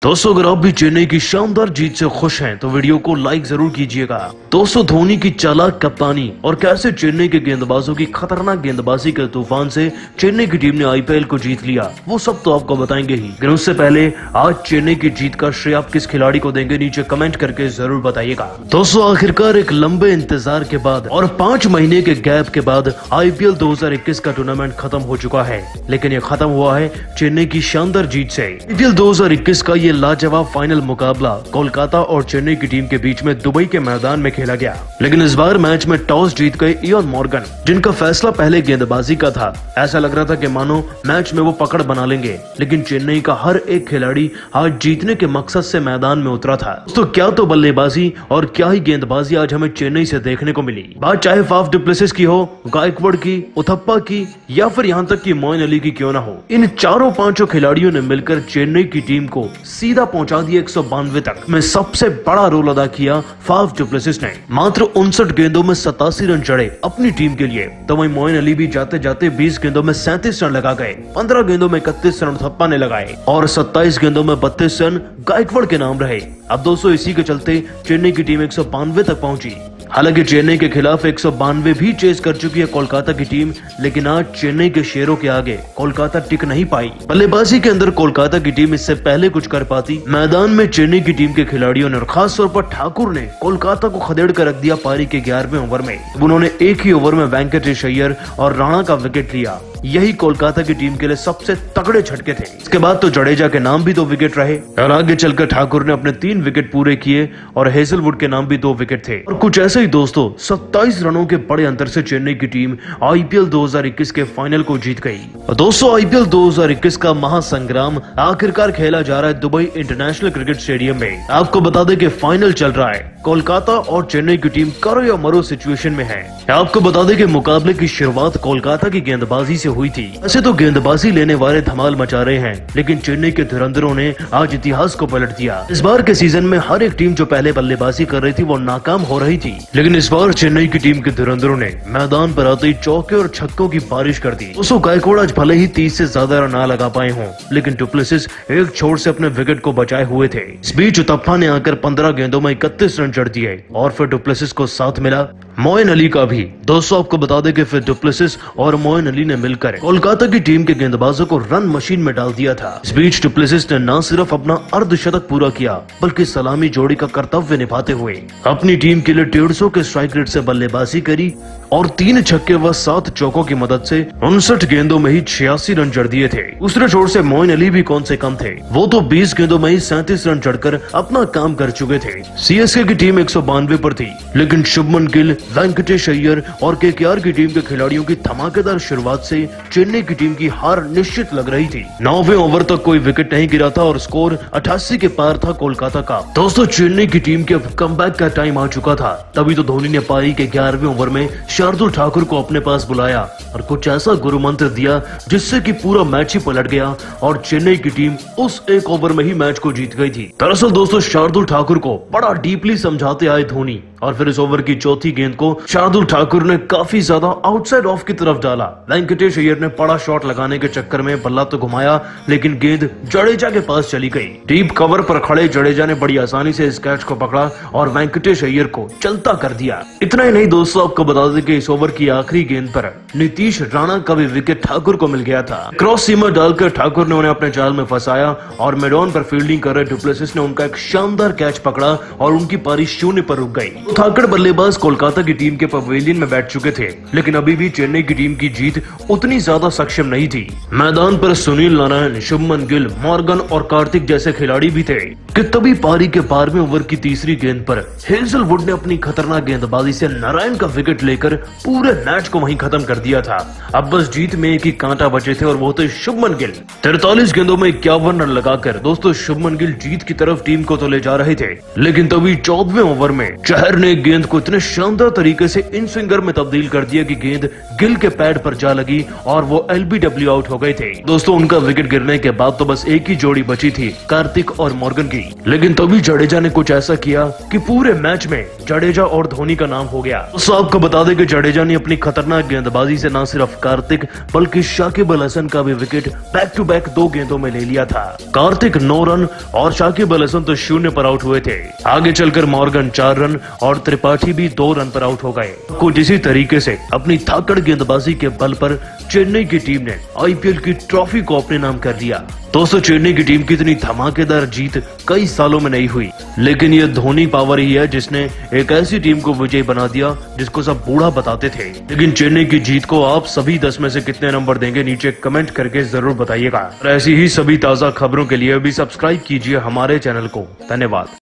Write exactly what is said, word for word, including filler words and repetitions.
दोस्तों अगर आप भी चेन्नई की शानदार जीत से खुश हैं तो वीडियो को लाइक जरूर कीजिएगा। दोस्तों धोनी की चालाक कप्तानी और कैसे चेन्नई के गेंदबाजों की खतरनाक गेंदबाजी के तूफान से चेन्नई की टीम ने आईपीएल को जीत लिया, वो सब तो आपको बताएंगे ही। लेकिन उससे पहले आज चेन्नई की जीत का श्रेय आप किस खिलाड़ी को देंगे, नीचे कमेंट करके जरूर बताइएगा। दोस्तों आखिरकार एक लंबे इंतजार के बाद और पांच महीने के गैप के बाद आईपीएल दो हज़ार इक्कीस का टूर्नामेंट खत्म हो चुका है, लेकिन ये खत्म हुआ है चेन्नई की शानदार जीत से। आईपीएल दो हज़ार इक्कीस का ये लाजवाब फाइनल मुकाबला कोलकाता और चेन्नई की टीम के बीच में दुबई के मैदान में खेला गया। लेकिन इस बार मैच में टॉस जीत गए इयान मॉर्गन, जिनका फैसला पहले गेंदबाजी का था। ऐसा लग रहा था कि मानो मैच में वो पकड़ बना लेंगे, लेकिन चेन्नई का हर एक खिलाड़ी आज जीतने के मकसद से मैदान में उतरा था। तो क्या तो बल्लेबाजी और क्या ही गेंदबाजी आज हमें चेन्नई से देखने को मिली। बात चाहे फाफ डु प्लेसिस की हो, गायकवाड़ की, उथप्पा की या फिर यहाँ तक कि मोइन अली की क्यों ना हो, इन चारों पांचों खिलाड़ियों ने मिलकर चेन्नई की टीम को सीधा पहुंचा दिया एक सौ बानवे तक। में सबसे बड़ा रोल अदा किया फाफ डु प्लेसिस ने। मात्र उनसठ गेंदों में सतासी रन जड़े अपनी टीम के लिए, तो वहीं मोइन अली भी जाते जाते बीस गेंदों में सैंतीस रन लगा गए। पंद्रह गेंदों में इकतीस रन उथप्पा ने लगाए और सत्ताईस गेंदों में बत्तीस रन गायकवाड़ के नाम रहे। अब दोस्तों इसी के चलते चेन्नई की टीम एक सौ बानवे तक पहुंची। हालांकि चेन्नई के खिलाफ एक सौ बानवे भी चेस कर चुकी है कोलकाता की टीम, लेकिन आज चेन्नई के शेरों के आगे कोलकाता टिक नहीं पाई। बल्लेबाजी के अंदर कोलकाता की टीम इससे पहले कुछ कर पाती, मैदान में चेन्नई की टीम के खिलाड़ियों ने और खास तौर पर ठाकुर ने कोलकाता को खदेड़ कर रख दिया पारी के ग्यारहवें ओवर में। उन्होंने एक ही ओवर में वेंकटेश अय्यर और राणा का विकेट लिया। यही कोलकाता की टीम के लिए सबसे तगड़े झटके थे। इसके बाद तो जडेजा के नाम भी दो विकेट रहे और आगे चलकर ठाकुर ने अपने तीन विकेट पूरे किए और हेजलवुड के नाम भी दो विकेट थे। और कुछ ऐसे ही दोस्तों सत्ताईस रनों के बड़े अंतर से चेन्नई की टीम आईपीएल दो हज़ार इक्कीस के फाइनल को जीत गई। और दोस्तों आईपीएल दो हज़ार इक्कीस का महासंग्राम आखिरकार खेला जा रहा है दुबई इंटरनेशनल क्रिकेट स्टेडियम में। आपको बता दें कि फाइनल चल रहा है, कोलकाता और चेन्नई की टीम करो या मरो सिचुएशन में है। आपको बता दें कि मुकाबले की शुरुआत कोलकाता की गेंदबाजी से हुई थी। ऐसे तो गेंदबाजी लेने वाले धमाल मचा रहे हैं, लेकिन चेन्नई के धुरंधरों ने आज इतिहास को पलट दिया। इस बार के सीजन में हर एक टीम जो पहले बल्लेबाजी कर रही थी वो नाकाम हो रही थी, लेकिन इस बार चेन्नई की टीम के धुरंधरों ने मैदान पर आते ही चौके और छक्कों की बारिश कर दी। दोस्तों गायकवाड़ आज भले ही तीस से ज्यादा रन ना लगा पाए हों, लेकिन डु प्लेसिस एक छोर से अपने विकेट को बचाए हुए थे। इस बीच उथप्पा ने आकर पंद्रह गेंदों में इकतीस रन जड़ दिए और फिर डु प्लेसिस को साथ मिला मोइन अली का भी। दोस्तों आपको बता दें कि फिर डु प्लेसिस और मोइन अली ने मिलकर कोलकाता की टीम के गेंदबाजों को रन मशीन में डाल दिया था। इस बीच डु प्लेसिस ने न सिर्फ अपना अर्धशतक पूरा किया, बल्कि सलामी जोड़ी का कर्तव्य निभाते हुए अपनी टीम के लिए डेढ़ सौ के स्ट्राइक रेट से बल्लेबाजी करी और तीन छक्के व सात चौकों की मदद से उनसठ गेंदों में ही छियासी रन जड़ दिए थे। दूसरे छोर से मोइन अली भी कौन से कम थे, वो तो बीस गेंदों में ही सैंतीस रन जड़कर अपना काम कर चुके थे। सीएसके की टीम एक सौ बानवे पर थी, लेकिन शुभमन गिल, वेंकटेश अय्यर और केकेआर की टीम के खिलाड़ियों की धमाकेदार शुरुआत से चेन्नई की टीम की हार निश्चित लग रही थी। नौवें ओवर तक कोई विकेट नहीं गिरा था और स्कोर अठासी के पार था कोलकाता का। दोस्तों चेन्नई की टीम के अब कमबैक का टाइम आ चुका था, तभी तो धोनी ने पारी के ग्यारहवें ओवर में शार्दुल ठाकुर को अपने पास बुलाया और कुछ ऐसा गुरु मंत्र दिया जिससे कि पूरा मैच ही पलट गया और चेन्नई की टीम उस एक ओवर में ही मैच को जीत गई थी। दरअसल दोस्तों शार्दुल ठाकुर को बड़ा डीपली समझाते आए धोनी और फिर इस ओवर की चौथी गेंद को शार्दुल ठाकुर ने काफी ज्यादा आउटसाइड ऑफ की तरफ डाला। वेंकटेश अय्यर ने बड़ा शॉट लगाने के चक्कर में बल्ला तो घुमाया, लेकिन गेंद जडेजा के पास चली गई। डीप कवर पर खड़े जडेजा ने बड़ी आसानी से इस कैच को पकड़ा और वेंकटेश अय्यर को चलता कर दिया। इतना ही नहीं दोस्तों आपको बता दें कि इस ओवर की आखिरी गेंद पर नीतीश राणा का भी विकेट ठाकुर को मिल गया था। क्रॉस सीमा डालकर ठाकुर ने उन्हें अपने जाल में फंसाया और मैदान पर फील्डिंग कर रहे डु प्लेसिस ने उनका एक शानदार कैच पकड़ा और उनकी पारी शून्य पर रुक गई। थाकड़ बल्लेबाज कोलकाता की टीम के पवेलियन में बैठ चुके थे, लेकिन अभी भी चेन्नई की टीम की जीत उतनी ज्यादा सक्षम नहीं थी। मैदान पर Sunil Narine, Shubman Gill, Morgan और कार्तिक जैसे खिलाड़ी भी थे कि तभी पारी के बारहवें ओवर की तीसरी गेंद पर हेजलवुड ने अपनी खतरनाक गेंदबाजी से नारायण का विकेट लेकर पूरे मैच को वहीं खत्म कर दिया था। अब बस जीत में एक ही कांटा बचे थे और वो थे शुभमन गिल। तैंतालीस गेंदों में इक्यावन रन लगाकर दोस्तों शुभमन गिल जीत की तरफ टीम को तो ले जा रहे थे, लेकिन तभी चौदहवें ओवर में चहर ने गेंद को इतने शानदार तरीके से इन स्विंगर में तब्दील कर दिया कि गेंद गिल के पैड पर जा लगी और वो एलबीडब्ल्यू आउट हो गए थे। दोस्तों उनका विकेट गिरने के बाद तो बस एक ही जोड़ी बची थी, कार्तिक और मॉर्गन की। लेकिन तभी जडेजा ने कुछ ऐसा किया कि पूरे मैच में जडेजा और धोनी का नाम हो गया। तो आपको बता दें कि जडेजा ने अपनी खतरनाक गेंदबाजी से न सिर्फ कार्तिक बल्कि शाकिब अल हसन का भी विकेट बैक टू बैक दो गेंदों में ले लिया था। कार्तिक नौ रन और शाकिब अल हसन तो शून्य पर आउट हुए थे। आगे चलकर मॉर्गन चार रन और त्रिपाठी भी दो रन पर आउट हो गए। कुछ इसी तरीके से अपनी धाकड़ गेंदबाजी के बल पर चेन्नई की टीम ने आईपीएल की ट्रॉफी को अपने नाम कर दिया। दोस्तों चेन्नई की टीम की इतनी धमाकेदार जीत कई सालों में नहीं हुई, लेकिन ये धोनी पावर ही है जिसने एक ऐसी टीम को विजयी बना दिया जिसको सब बूढ़ा बताते थे। लेकिन चेन्नई की जीत को आप सभी दस में से कितने नंबर देंगे नीचे कमेंट करके जरूर बताइएगा। ऐसी ही सभी ताजा खबरों के लिए अभी सब्सक्राइब कीजिए हमारे चैनल को। धन्यवाद।